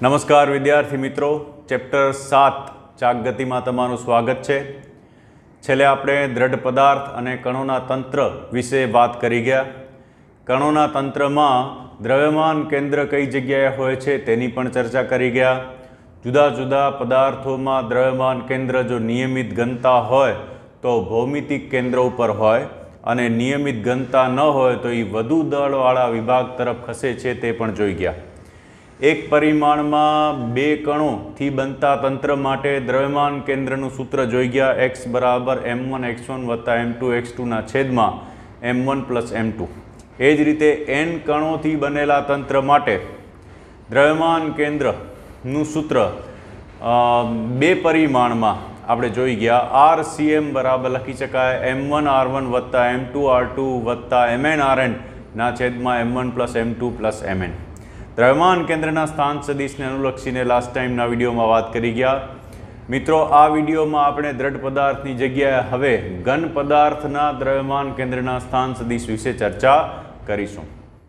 નમસ્કાર વિદ્યાર્થી મિત્રો, ચેપ્ટર 7 ચાકગતિમાં તમારું સ્વાગત છે। છેલ્લે આપણે દ્રઢ પદાર્થ અને કણોના તંત્ર વિશે વાત કરી ગયા। કણોના તંત્રમાં દ્રવ્યમાન કેન્દ્ર કઈ જગ્યાએ હોય છે તેની પણ ચર્ચા કરી ગયા। જુદા જુદા પદાર્થોમાં દ્રવ્યમાન કેન્દ્ર જો નિયમિત ઘનતા હોય તો ભૌમિતિક કેન્દ્ર ઉપર હોય અને નિયમિત ઘનતા ન હોય તો એ વધુ દળવાળા વિભાગ તરફ ખસે છે તે પણ જોઈ ગયા। એક પરિમાણમાં બે કણોથી બનતા તંત્ર માટે દ્રવ્યમાન કેન્દ્રનું સૂત્ર જોઈ ગયા। x બરાબર m1 x1 વત્તા m2 x2 ના છેદમાં m1 પ્લસ m2। એ જ રીતે n કણોથી બનેલા તંત્ર માટે દ્રવ્યમાન કેન્દ્રનું સૂત્ર બે પરિમાણમાં આપણે જોઈ ગયા। RCM બરાબર લખી શકાય m1 r1 વત્તા m2 r2 વત્તા mn rn ના છેદમાં m1 plus m2 plus mn। દ્રવ્યમાન કેન્દ્રના સ્થાન સદિશને અનુલક્ષીને લાસ્ટ ટાઈમના વિડીયોમાં વાત કરી ગયા। મિત્રો, આ વિડીયોમાં આપણે દ્રઢ પદાર્થની જગ્યાએ હવે ઘન પદાર્થના દ્રવ્યમાન કેન્દ્રના સ્થાન સદિશ વિશે ચર્ચા કરીશું।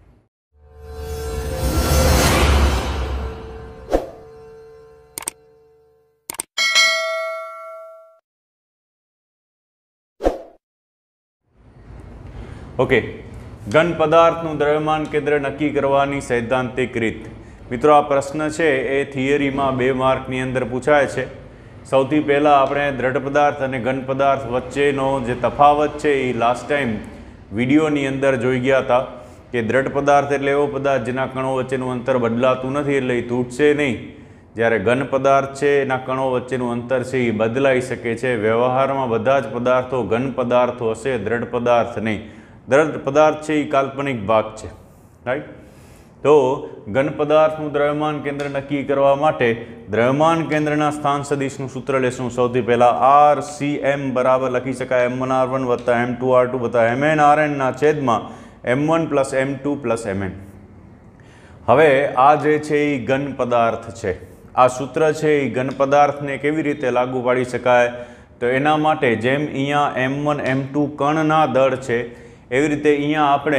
ઓકે, ઘન પદાર્થનું દ્રવ્યમાન કેન્દ્ર નક્કી કરવાની સૈદ્ધાંતિક રીત। મિત્રો, આ પ્રશ્ન છે એ થિયરીમાં 2 માર્કની અંદર પૂછાય છે। સૌથી પહેલાં આપણે દ્રઢ પદાર્થ અને ઘન પદાર્થ વચ્ચેનો જે તફાવત છે એ લાસ્ટ ટાઈમ વિડીયોની અંદર જોઈ ગયા હતા કે દ્રઢ પદાર્થ એટલે એવો પદાર્થ જેના કણો વચ્ચેનું અંતર બદલાતું નથી, એટલે એ તૂટશે નહીં। જ્યારે ઘન પદાર્થ છે એના કણો વચ્ચેનું અંતર છે એ બદલાઈ શકે છે। વ્યવહારમાં બધા જ પદાર્થો ઘન પદાર્થો હશે, દ્રઢ પદાર્થ નહીં। દ્રઢ પદાર્થ છે એ કાલ્પનિક ભાગ છે, રાઈટ। તો ઘન પદાર્થનું દ્રવ્યમાન કેન્દ્ર નક્કી કરવા માટે દ્રવ્યમાન કેન્દ્રના સ્થાન સદિશનું સૂત્ર લેશું। સૌથી પહેલાં RCM બરાબર લખી શકાય m1 r1 વત્તા m2 r2 વત્તા mn rn ના છેદમાં m1 plus m2 plus mn। હવે આ જે છે એ ઘન પદાર્થ છે, આ સૂત્ર છે એ ઘન પદાર્થને કેવી રીતે લાગુ પાડી શકાય? તો એના માટે જેમ અહીંયા m1 m2 કણના દળ છે એવી રીતે અહીંયા આપણે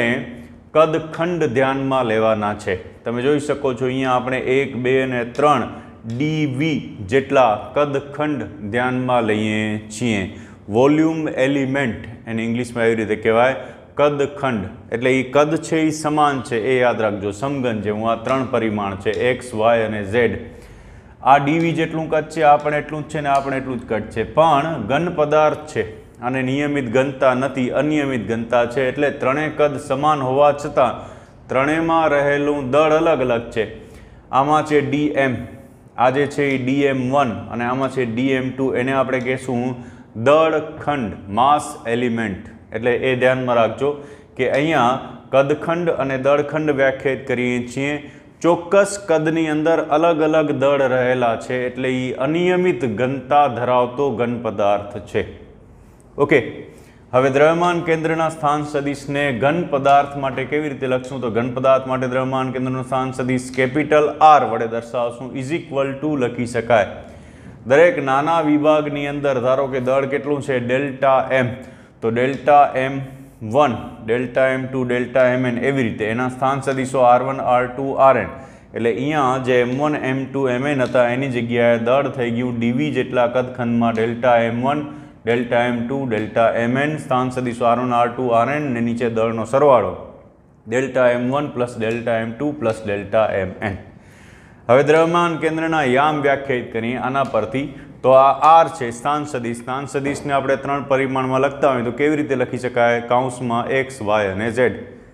કદખંડ ધ્યાનમાં લેવાના છે। તમે જોઈ શકો છો અહીંયા આપણે 1, 2 અને 3 dv જેટલા કદખંડ ધ્યાનમાં લઈએ છીએ। વોલ્યુમ એલિમેન્ટ એને ઇંગ્લિશમાં એવી રીતે કહેવાય, કદખંડ। એટલે એ કદ છે એ સમાન છે, એ યાદ રાખજો, સમઘન જેવું। આ 3 પરિમાણ છે x, y અને z। આ dv જેટલું કદ છે આ પણ એટલું જ છે ને આ પણ એટલું જ કદ છે, પણ ઘન પદાર્થ છે અને નિયમિત ઘનતા નથી, અનિયમિત ઘનતા છે। એટલે ત્રણેય કદ સમાન હોવા છતાં ત્રણેયમાં રહેલું દળ અલગ અલગ છે। આમાં છે dm, આ જે છે એ dm1 અને આમાં છે dm2, એને આપણે કહેશું દળખંડ, માસ એલિમેન્ટ। એટલે એ ધ્યાનમાં રાખજો કે અહીંયા કદખંડ અને દળખંડ વ્યાખ્યાયિત કરીએ છીએ। ચોક્કસ કદની અંદર અલગ અલગ દળ રહેલા છે, એટલે એ અનિયમિત ઘનતા ધરાવતો ઘન પદાર્થ છે। ઓકે, હવે દ્રવ્યમાન કેન્દ્રના સ્થાન સદિશને ઘન પદાર્થ માટે કેવી રીતે લખશું? તો ઘન પદાર્થ માટે દ્રવ્યમાન કેન્દ્રનું સ્થાન સદિશ કેપિટલ R વડે દર્શાવશું, ઇઝ ઇક્વલ ટુ લખી શકાય દરેક નાના વિભાગની અંદર ધારો કે દળ કેટલું છે ડેલ્ટા m, તો delta m1 delta m2 delta mn, એવી રીતે એના સ્થાન સદિશો r1 r2 rn। એટલે અહીંયા જે m1 m2 mn હતા એની જગ્યાએ દળ થઈ ગયું dv જેટલા કદખંડમાં delta m1 delta m2 delta mn, સ્થાન સદિશો r1 r2 rn ને નીચે દળનો સરવાળો delta m1 plus delta m2 plus delta mn। હવે દ્રવ્યમાન કેન્દ્રના યામ વ્યાખ્યાયિત કરીએ આના પરથી। તો આ r છે સ્થાન સદિશ, સ્થાન સદિશને આપણે 3 પરિમાણમાં લખતા હોય તો કેવી રીતે લખી શકાય? કૌંસમાં x, y અને z।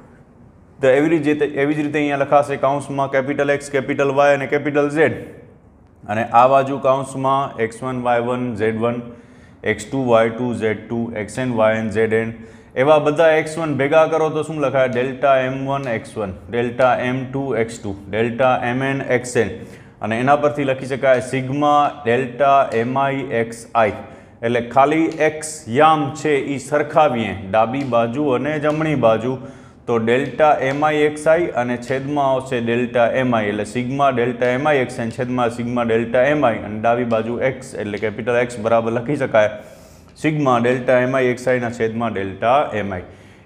તો એવી જ રીતે અહીંયા લખાશે કૌંસમાં કેપિટલ x, કેપિટલ y અને કેપિટલ z, અને આ બાજુ કૌંસમાં x1 y1 z1 x2 y2 z2 xn yn zn। એવા બધા x1 ભેગા કરો તો શું લખાય? Delta m1 x1 delta m2 x2 delta mn xn, અને એના પરથી લખી શકાય સિગ્મા ડેલ્ટા mi xi। એટલે ખાલી x યામ છે એ સરખાવીએ ડાબી બાજુ અને જમણી બાજુ, તો ડેલ્ટા mi xi અને છેદમાં આવશે ડેલ્ટા mi, એટલે સિગ્મા ડેલ્ટા mi xi છેદમાં સિગ્મા ડેલ્ટા mi, અને ડાબી બાજુ x એટલે કેપિટલ X બરાબર લખી શકાય સિગ્મા ડેલ્ટા mi xi ના છેદમાં ડેલ્ટા mi।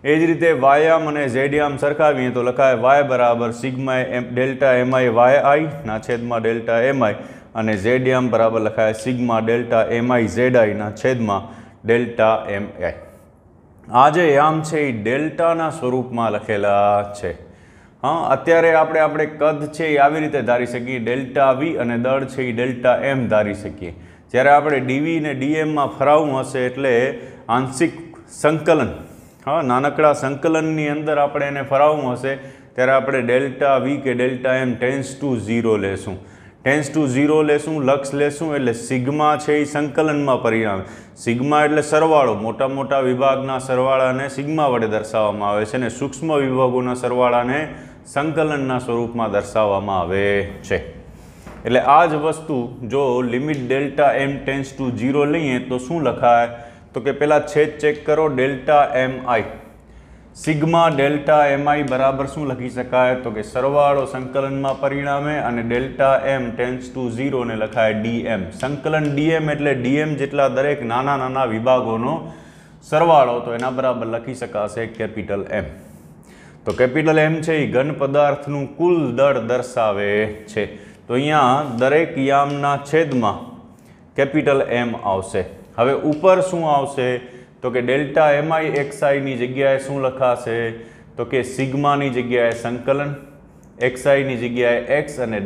એ જ રીતે વાયામ અને ઝેડયામ સરખાવીએ તો લખાય વાય બરાબર sigma delta m i y i ના છેદમાં ડેલ્ટા એમઆઈ અને ઝેડયામ બરાબર લખાય sigma delta m i z i ના છેદમાં ડેલ્ટા એમઆઈ. આ જે યામ છે એ ડેલ્ટાના સ્વરૂપમાં લખેલા છે. હા, અત્યારે આપણે કદ છે એ આવી રીતે ધારી શકીએ, ડેલ્ટા વી અને દળ છે એ ડેલ્ટા એમ ધારી શકીએ. જ્યારે આપણે ડીવી ને ડીએમમાં ફરાવવું હશે એટલે આંશિક સંકલન, હા, નાનકડા સંકલનની અંદર આપણે એને ફરાવવું હશે ત્યારે આપણે ડેલ્ટા વી કે ડેલ્ટા એમ ટેન્સ ટુ 0 લેશું. ટેન્સ ટુ 0 લેશું, લક્ષ લેશું એટલે સિગ્મા છે એ સંકલનમાં પરિણામે. સિગ્મા એટલે સરવાળો, મોટા મોટા વિભાગના સરવાળાને સિગ્મા વડે દર્શાવવામાં આવે છે અને સૂક્ષ્મ વિભાગોના સરવાળાને સંકલનના સ્વરૂપમાં દર્શાવવામાં આવે છે. એટલે આ જ વસ્તુ જો limit delta m tends to 0 લઈએ તો શું લખાય? તો કે પહેલાં છેદ ચેક કરો, delta m i sigma delta m i બરાબર શું લખી શકાય? તો કે સરવાળો સંકલનમાં પરિણામે અને ડેલ્ટા એમ ટેન્સ ટુ 0 ને લખાય ડીએમ. સંકલન ડીએમ એટલે ડીએમ જેટલા દરેક નાના નાના વિભાગોનો સરવાળો, તો એના બરાબર લખી શકાશે કેપિટલ એમ. તો કેપિટલ એમ છે એ ઘન પદાર્થનું કુલ દળ દર્શાવે છે. તો અહીંયા દરેક યામના છેદમાં કેપિટલ એમ આવશે. હવે ઉપર શું આવશે? તો કે ડેલ્ટા એમઆઈ એક્સઆઈની જગ્યાએ શું લખાશે? તો કે સિગ્માની જગ્યાએ સંકલન, એક્સઆઈની જગ્યાએ એક્સ અને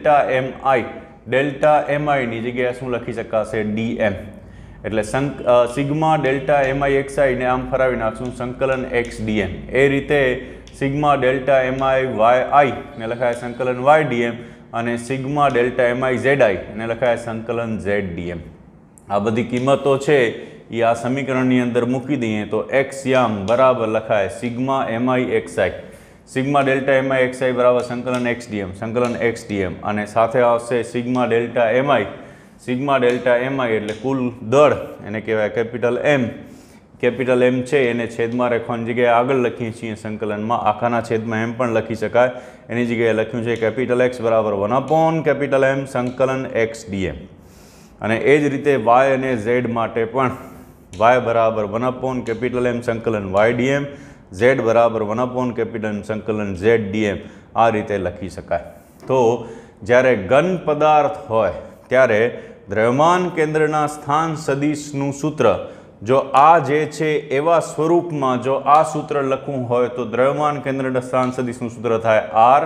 ડેલ્ટા એમઆઈની જગ્યાએ શું લખી શકાશે? ડીએમ. એટલે સિગ્મા ડેલ્ટા એમઆઈ એક્સઆઈને આમ ફરાવી નાખશું સંકલન એક્સ ડીએમ. એ રીતે sigma delta m i y i ને લખાય સંકલન વાય ડીએમ અને sigma delta m i z i ને લખાય સંકલન ઝેડ ડીએમ. આ બધી કિંમતો છે એ આ સમીકરણની અંદર મૂકી દઈએ તો એક્સ યામ બરાબર લખાય sigma m i x i, sigma delta m i x i બરાબર સંકલન એક્સ ડીએમ અને સાથે આવશે સિગ્મા ડેલ્ટા એમઆઈ એટલે કુલ દળ, એને કહેવાય કેપિટલ એમ. કેપિટલ એમ છે એને છેદમાં રાખવાની જગ્યાએ આગળ લખીએ છીએ સંકલનમાં, આખાના છેદમાં એમ પણ લખી શકાય. એની જગ્યાએ લખ્યું છે કેપિટલ એક્સ બરાબર 1 કેપિટલ એમ સંકલન એક્સ ડીએમ. અને એ જ રીતે વાય અને ઝેડ માટે પણ વાય બરાબર 1 કેપિટલ એમ સંકલન વાય ડીએમ, ઝેડ બરાબર 1 કેપિટલ એમ સંકલન ઝેડ ડીએમ. આ રીતે લખી શકાય. તો જ્યારે ઘન પદાર્થ હોય ત્યારે દ્રવ્યમાન કેન્દ્રના સ્થાન સદિશનું સૂત્ર જો આ જે છે એવા સ્વરૂપમાં જો આ સૂત્ર લખવું હોય તો દ્રવ્યમાન કેન્દ્રના સ્થાન સદિશનું સૂત્ર થાય આર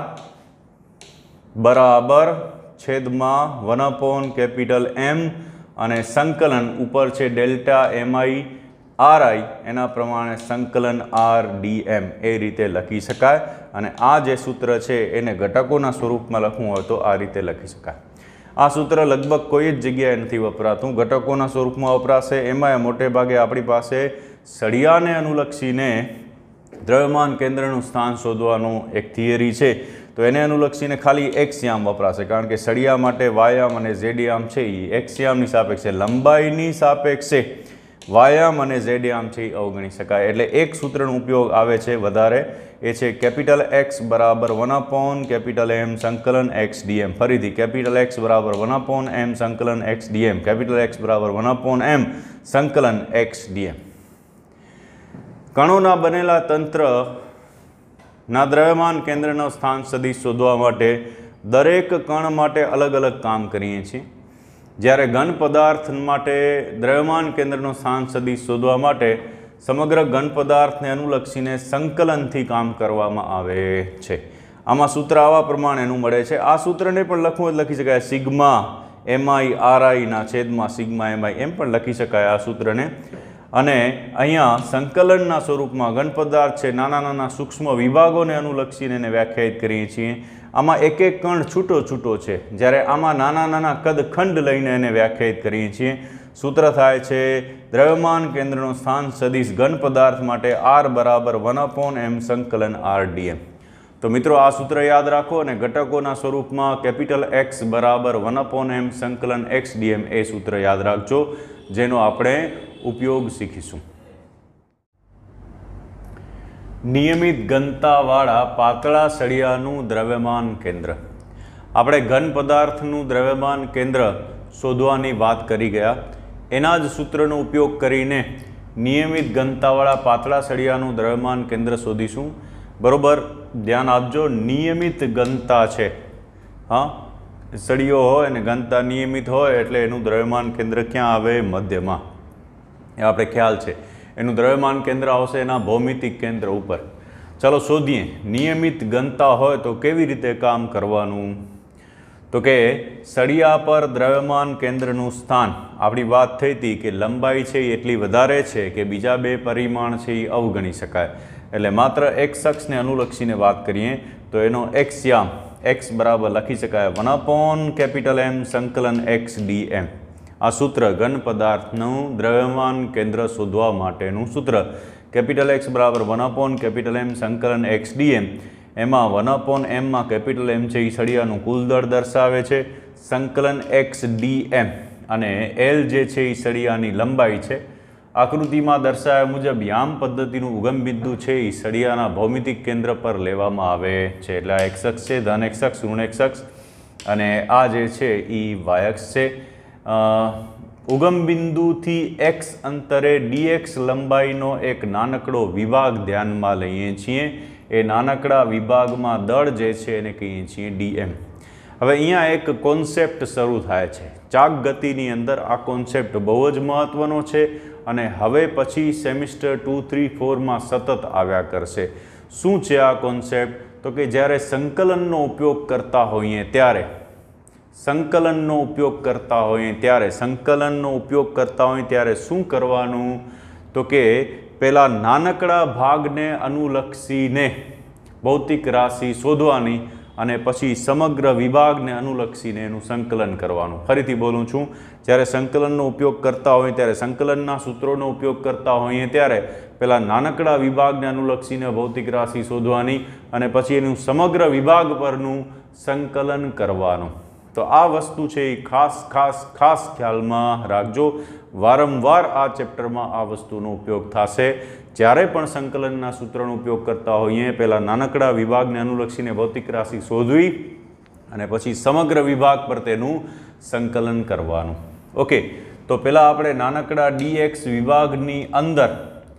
બરાબર છેદમાં 1 કેપિટલ એમ અને સંકલન ઉપર છે ડેલ્ટા એમઆઈ આર આઈ, એના પ્રમાણે સંકલન આર ડીએમ. એ રીતે લખી શકાય. અને આ જે સૂત્ર છે એને ઘટકોના સ્વરૂપમાં લખવું હોય તો આ રીતે લખી શકાય. આ સૂત્ર લગભગ કોઈ જ જગ્યાએ નથી વપરાતું, ઘટકોના સ્વરૂપમાં વપરાશે. એમાં મોટે ભાગે આપણી પાસે સળિયાને અનુલક્ષીને દ્રવ્યમાન કેન્દ્રનું સ્થાન શોધવાનું એક થિયરી છે, તો એને અનુલક્ષીને ખાલી એક્સ યામ વપરાશે, કારણ કે સળિયા માટે વાયામ અને ઝેડયામ છે એ એક્સ યામની સાપેક્ષે, લંબાઈની સાપેક્ષે વાયામ અને ઝેડયામ છે એ અવગણી શકાય. એટલે એક સૂત્રનો ઉપયોગ આવે છે વધારે, એ છે કેપિટલ એક્સ બરાબર 1 કેપિટલ એમ સંકલન એક્સ ડીએમ. ફરીથી કેપિટલ એક્સ બરાબર 1 એમ સંકલન એક્સ ડીએમ, કેપિટલ એક્સ બરાબર 1 એમ સંકલન એક્સ ડીએમ. કણોના બનેલા તંત્રના દ્રવ્યમાન કેન્દ્રનો સ્થાન સદિશ શોધવા માટે દરેક કણ માટે અલગ અલગ કામ કરીએ છીએ. જ્યારે ઘન પદાર્થ માટે દ્રવ્યમાન કેન્દ્રનો સ્થાન સદિશ શોધવા માટે સમગ્ર ઘન પદાર્થને અનુલક્ષીને સંકલનથી કામ કરવામાં આવે છે. આમાં સૂત્ર આવા પ્રમાણેનું મળે છે. આ સૂત્રને પણ લખવું લખી શકાય સિગ્મા એમઆઈ આરઆઈના છેદમાં સિગ્મા એમઆઈ એમ પણ લખી શકાય આ સૂત્રને. અને અહીંયા સંકલનના સ્વરૂપમાં ઘન પદાર્થ છે નાના નાના સૂક્ષ્મ વિભાગોને અનુલક્ષીને એને વ્યાખ્યાયિત કરીએ છીએ. આમાં એક એક કણ છૂટો છૂટો છે, જ્યારે આમાં નાના નાના કદખંડ લઈને એને વ્યાખ્યાયિત કરીએ છીએ. સૂત્ર થાય છે દ્રવ્યમાન કેન્દ્રનો સ્થાન સદિશ ઘન પદાર્થ માટે આર બરાબર 1 એમ સંકલન આર ડીએમ. તો મિત્રો આ સૂત્ર યાદ રાખો અને ઘટકોના સ્વરૂપમાં કેપિટલ એક્સ બરાબર 1 એમ સંકલન એક્સ ડીએમ એ સૂત્ર યાદ રાખજો, જેનો આપણે ઉપયોગ શીખીશું. નિયમિત ઘનતાવાળા પાતળા સળિયાનું દ્રવ્યમાન કેન્દ્ર. આપણે ઘન પદાર્થનું દ્રવ્યમાન કેન્દ્ર શોધવાની વાત કરી ગયા. એના જ સૂત્રનો ઉપયોગ કરીને નિયમિત ઘનતાવાળા પાતળા સળિયાનું દ્રવ્યમાન કેન્દ્ર શોધીશું. બરોબર, ધ્યાન આપજો. નિયમિત ઘનતા છે, હા, સળિયો હોય અને ઘનતા નિયમિત હોય એટલે એનું દ્રવ્યમાન કેન્દ્ર ક્યાં આવે? મધ્યમાં. એ આપણે ખ્યાલ છે. એનું દ્રવ્યમાન કેન્દ્ર આવશે એના ભૌમિતિક કેન્દ્ર ઉપર. ચાલો શોધીએ. નિયમિત ઘનતા હોય તો કેવી રીતે કામ કરવાનું? તો કે સળિયા પર દ્રવ્યમાન કેન્દ્રનું સ્થાન, આપણી વાત થઈ હતી કે લંબાઈ છે એ એટલી વધારે છે કે બીજા બે પરિમાણ છે એ અવગણી શકાય. એટલે માત્ર એક્સ અક્ષને અનુલક્ષીને વાત કરીએ તો એનો એક્સ યામ એક્સ બરાબર લખી શકાય 1/M સંકલન એક્સ ડીએમ. આ સૂત્ર ઘન પદાર્થનું દ્રવ્યમાન કેન્દ્ર શોધવા માટેનું સૂત્ર. કેપિટલ એક્સ બરાબર 1/M સંકલન એક્સ ડીએમ. એમાં 1/M માં કેપિટલ એમ છે એ સળિયાનું કુલ દળ દર્શાવે છે, સંકલન એક્સ ડીએમ અને એલ જે છે એ સળિયાની લંબાઈ છે. આકૃતિમાં દર્શાવ્યા મુજબ યામ પદ્ધતિનું ઉગમ બિંદુ છે એ સળિયાના ભૌમિતિક કેન્દ્ર પર લેવામાં આવે છે. એટલે આ એક્સ અક્ષ છે, ધન એક્સ અક્ષ, ઋણ એક્સ અક્ષ, અને આ જે છે એ વાય અક્ષ છે. ઉગમ બિંદુથી એક્સ અંતરે ડીએક્સ લંબાઈનો એક નાનકડો વિભાગ ધ્યાનમાં લઈએ છીએ. એ નાનકડા વિભાગમાં દળ જે છે એને કહીએ છીએ ડીએમ. હવે અહીંયા એક કોન્સેપ્ટ શરૂ થાય છે. ચાક ગતિની અંદર આ કોન્સેપ્ટ બહુ જ મહત્ત્વનો છે અને હવે પછી સેમિસ્ટર 2, 3, 4માં સતત આવ્યા કરશે. શું છે આ કોન્સેપ્ટ? તો કે જ્યારે સંકલનનો ઉપયોગ કરતા હોઈએ ત્યારે સંકલનનો ઉપયોગ કરતા હોઈએ ત્યારે શું કરવાનું? તો કે પેલા નાનકડા ભાગને અનુલક્ષીને ભૌતિક રાશિ શોધવાની અને પછી સમગ્ર વિભાગને અનુલક્ષીને એનું સંકલન કરવાનું. ફરીથી બોલું છું, જ્યારે સંકલનનો ઉપયોગ કરતા હોઈએ ત્યારે સંકલનના સૂત્રોનો ઉપયોગ કરતા હોઈએ ત્યારે પેલા નાનકડા વિભાગને અનુલક્ષીને ભૌતિક રાશિ શોધવાની અને પછી એનું સમગ્ર વિભાગ પરનું સંકલન કરવાનું. તો આ વસ્તુ છે એ ખાસ ખ્યાલમાં રાખજો. વારંવાર આ ચેપ્ટરમાં આ વસ્તુનો ઉપયોગ થશે. જ્યારે પણ સંકલનના સૂત્રનો ઉપયોગ કરતા હોઈએ પહેલાં નાનકડા વિભાગને અનુલક્ષીને ભૌતિક રાશિ શોધવી અને પછી સમગ્ર વિભાગ પર તેનું સંકલન કરવાનું. ઓકે, તો પહેલાં આપણે નાનકડા ડીએક્સ વિભાગની અંદર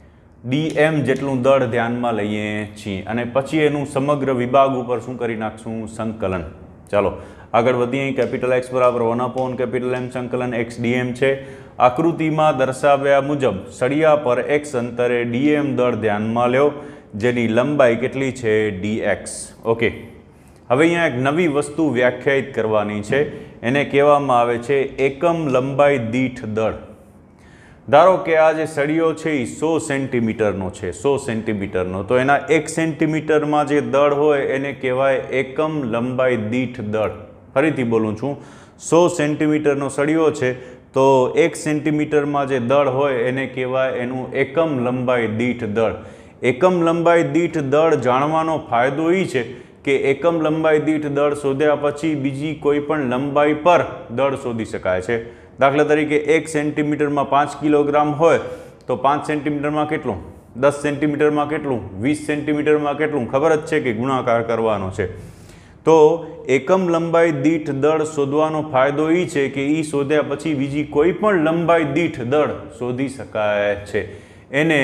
ડીએમ જેટલું દળ ધ્યાનમાં લઈએ છીએ અને પછી એનું સમગ્ર વિભાગ ઉપર શું કરી નાખશું? સંકલન. ચાલો આગળ વધીએ. કેપિટલ એક્સ બરાબર 1/M સંકલન એક્સ ડીએમ છે. આકૃતિમાં દર્શાવ્યા મુજબ સળિયા પર એક્સ અંતરે ડીએમ દળ ધ્યાનમાં લ્યો, જેની લંબાઈ કેટલી છે? ડીએક્સ. ઓકે, હવે અહીંયા એક નવી વસ્તુ વ્યાખ્યાયિત કરવાની છે. એને કહેવામાં આવે છે એકમ લંબાઈ દીઠ દળ. ધારો કે આ જે સળિયો છે એ 100 સેન્ટીમીટરનો છે, 100 સેન્ટીમીટરનો, તો એના 1 સેન્ટીમીટરમાં જે દળ હોય એને કહેવાય એકમ લંબાઈ દીઠ દળ. ફરીથી બોલું છું, 100 સેન્ટીમીટરનો સળિયો છે તો 1 સેન્ટીમીટરમાં જે દળ હોય એને કહેવાય એનું એકમ લંબાઈ દીઠ દળ. એકમ લંબાઈ દીઠ દળ જાણવાનો ફાયદો એ છે કે એકમ લંબાઈ દીઠ દળ શોધ્યા પછી બીજી કોઈ પણ લંબાઈ પર દળ શોધી શકાય છે. દાખલા તરીકે 1 સેન્ટીમીટરમાં 5 કિલોગ્રામ હોય તો 5 સેન્ટીમીટરમાં કેટલું? 10 સેન્ટીમીટરમાં કેટલું? 20 સેન્ટીમીટરમાં કેટલું? ખબર જ છે કે ગુણાકાર કરવાનો છે. તો એકમ લંબાઈ દીઠ દળ શોધવાનો ફાયદો એ છે કે એ શોધ્યા પછી બીજી કોઈ પણ લંબાઈ દીઠ દળ શોધી શકાય છે. એને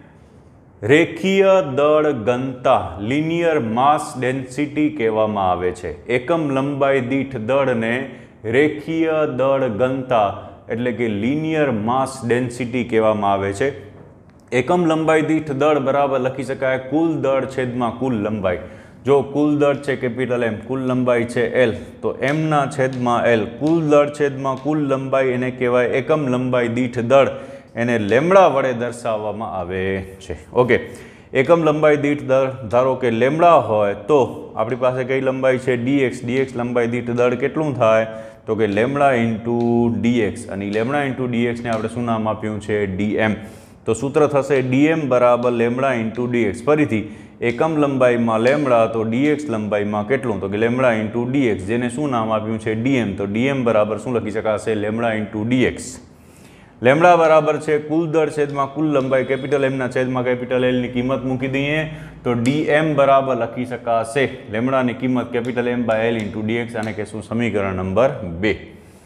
રેખીય દળ ઘનતા લિનિયર માસ ડેન્સિટી કહેવામાં આવે છે. એકમ લંબાઈ દીઠ દળને રેખીય દળ ઘનતા એટલે કે લિનિયર માસ ડેન્સિટી કહેવામાં આવે છે. એકમ લંબાઈ દીઠ દળ બરાબર લખી શકાય કુલ દળ છેદમાં કુલ લંબાઈ. જો કુલ દળ છે કેપિટલ એમ, કુલ લંબાઈ છે એલ, તો એમના છેદમાં એલ. કુલ દળ છેદમાં કુલ લંબાઈ એને કહેવાય એકમ લંબાઈ દીઠ દળ. એને લેમડા વડે દર્શાવવામાં આવે છે. ઓકે, એકમ લંબાઈ દીઠ દળ ધારો કે લેમડા હોય તો આપણી પાસે કઈ લંબાઈ છે? ડીએક્સ. ડીએક્સ લંબાઈ દીઠ દળ કેટલું થાય? તો કે લેમડા ઇન્ટુ ડીએક્સ. અને લેમડા ઇન્ટુ ડીએક્સને આપણે શું નામ આપ્યું છે? ડીએમ. તો સૂત્ર થશે ડીએમ બરાબર લેમડા ઇન્ટુ ડીએક્સ. ફરીથી એકમ લંબાઈમાં લેમડા તો ડીએક્સ લંબાઈમાં કેટલું? તો કે લેમડા ઇન્ટુ ડીએક્સ, જેને શું નામ આપ્યું છે? ડીએમ. તો ડીએમ બરાબર શું લખી શકાશે? Lambda into dx. લેમડા બરાબર છે કુલ દળ છેદમાં કુલ લંબાઈ, કેપિટલ એમના છેદમાં કેપિટલ એલની કિંમત મૂકી દઈએ તો ડીએમ બરાબર લખી શકાશે લેમડાની કિંમત capital m by l into d x. આને કહેશું સમીકરણ નંબર 2.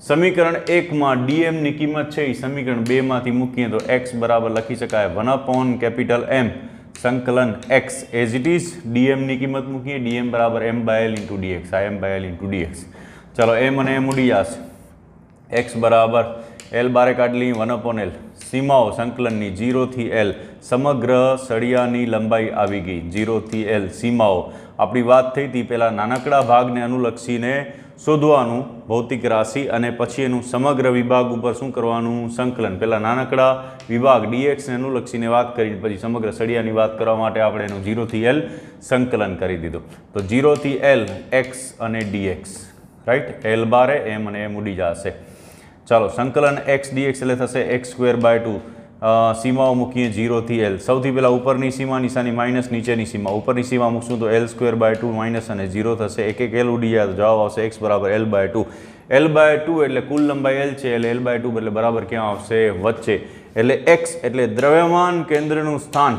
સમીકરણ 1 માં dm ની કિંમત છે એ સમીકરણ 2 માંથી મૂકીએ તો x બરાબર લખી શકાય 1/M સંકલન x as it is dm ની કિંમત મૂકીએ dm બરાબર m/l * dx આ m/l * dx ચલો m અને m ઉડી જશે x બરાબર l બારે કાઢી લઈએ 1/l સીમાઓ સંકલનની 0 થી l સમગ્ર સળિયાની લંબાઈ આવી ગઈ 0 થી l સીમાઓ આપણી વાત થઈ હતી પહેલા નાનકડા ભાગને અનુલક્ષીને શોધવાનું ભૌતિક રાશિ અને પછી એનું સમગ્ર વિભાગ ઉપર શું કરવાનું સંકલન પહેલા નાનકડા વિભાગ dx ને અનુલક્ષીને વાત કરી પછી સમગ્ર સળિયાની વાત કરવા માટે આપણે એનું 0 થી l સંકલન કરી દીધું તો 0 થી l x અને dx રાઈટ l બારે m અને m ઉડી જશે ચાલો સંકલન x dx એટલે થશે x²/2 સીમાઓ મૂકીએ 0 થી l સૌથી પહેલા ઉપરની સીમા નિશાની માઇનસ નીચેની સીમા ઉપરની સીમા મૂકશું તો l²/2 માઇનસ અને 0 થશે એક l ઉડી જાય તો જવાબ આવશે x બરાબર l/2 l/2 એટલે કુલ લંબાઈ l છે એટલે l/2 એટલે બરાબર ક્યાં આવશે વચ્ચે એટલે x એટલે દ્રવ્યમાન કેન્દ્રનું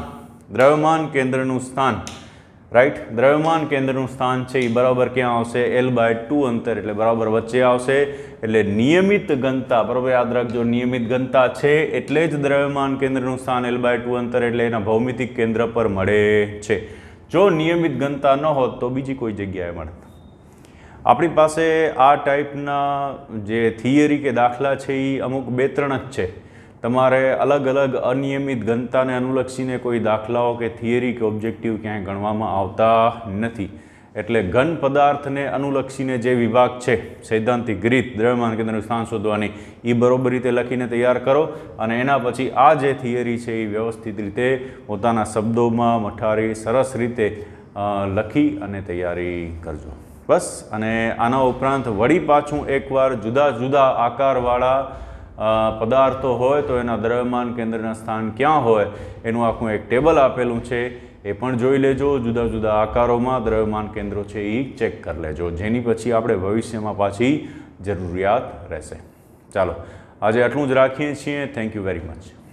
સ્થાન રાઈટ દ્રવ્યમાન કેન્દ્રનું સ્થાન છે એ બરાબર ક્યાં આવશે l/2 અંતર એટલે બરાબર વચ્ચે આવશે એટલે નિયમિત ઘનતા બરાબર યાદ રાખજો નિયમિત ઘનતા છે એટલે જ દ્રવ્યમાન કેન્દ્રનું સ્થાન l/2 અંતર એટલે એના ભૌમિતિક કેન્દ્ર પર મળે છે જો નિયમિત ઘનતા ન હોત તો બીજી કોઈ જગ્યાએ મળે આપણી પાસે આ ટાઈપના જે થિયરી કે દાખલા છે એ અમુક 2-3 જ છે તમારે અલગ અલગ અનિયમિત ઘનતાને અનુલક્ષીને કોઈ દાખલાઓ કે થિયરી કે ઓબ્જેક્ટિવ ક્યાંય ગણવામાં આવતા નથી એટલે ઘન પદાર્થને અનુલક્ષીને જે વિભાગ છે સૈદ્ધાંતિક રીત દ્રવ્યમાન કેન્દ્રનું સ્થાન શોધવાની એ બરોબર રીતે લખીને તૈયાર કરો અને એના પછી આ જે થિયરી છે એ વ્યવસ્થિત રીતે પોતાના શબ્દોમાં મઠારી સરસ રીતે લખી અને તૈયારી કરજો બસ અને આના ઉપરાંત વળી પાછું એકવાર જુદા જુદા આકારવાળા પદાર્થો હોય તો એના દ્રવ્યમાન કેન્દ્રના સ્થાન ક્યાં હોય એનું આખું એક ટેબલ આપેલું છે એ પણ જોઈ લેજો જુદા જુદા આકારોમાં દ્રવ્યમાન કેન્દ્રો છે એ ચેક કરી લેજો જેની પછી આપણે ભવિષ્યમાં પાછી જરૂરિયાત રહેશે ચાલો આજે આટલું જ રાખીએ છીએ થેન્ક યુ વેરી મચ